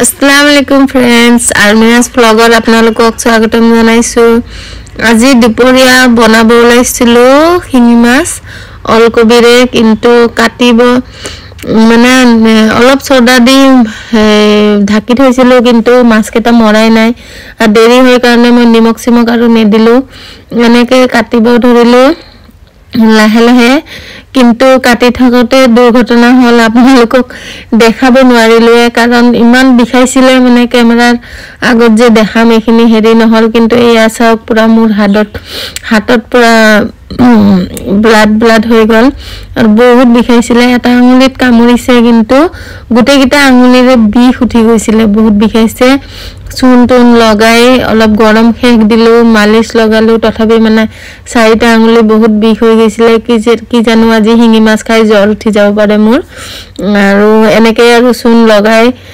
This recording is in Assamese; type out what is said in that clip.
अस्सलाम वालेकुम फ्रेंड्स आर्मिनास ब्लॉगर आपनालोকক स्वागतम जनाइছো আজি দুপৰীয়া বনাব ওলাইছিলো শিঙি মাছ অলকবিৰে কিন্তু কাটিব মানে অলপ সোডা দি ঢাকি থৈছিলো কিন্তু মাছ কেটা মৰাই নাই আৰু দেৰি হৈ কাৰণে মই নিমখ সিমক আৰু নেদিলো এনেকে কাটিব ধৰিলো লাহে লাহে কিন্তু কাটি থাকতে দুৰ্ঘটনা হল আপোনালোকক দেখাব নোৱাৰিলো কাৰণ ইমান বিখাইছিলে মানে ক্যামেৰাৰ আগত যে দেখাম এখিনি হেৰি নহল কিন্তু এই আছাক পুৰা মোৰ হাতত পুৰা ব্লাড হৈ গল আৰু বহুত বিখাইছিলে এটা আঙুলিত কামুৰিছে কিন্তু গুটেকিটা আঙুলিৰে বিষ উঠি গৈছিলে বহুত বিখাইছে চুনটুন লগাই অলপ গৰম খেক দিলো মালিশ লগালো তথাপি মানে চাৰিটা আঙুলি বহুত বিষ হৈ গৈছিলে কি জানো আজি হিঙি মাছ খাই জ্বৰ উঠি যাব পাৰে মোৰ আৰু এনেকৈ আৰু চুন লগাই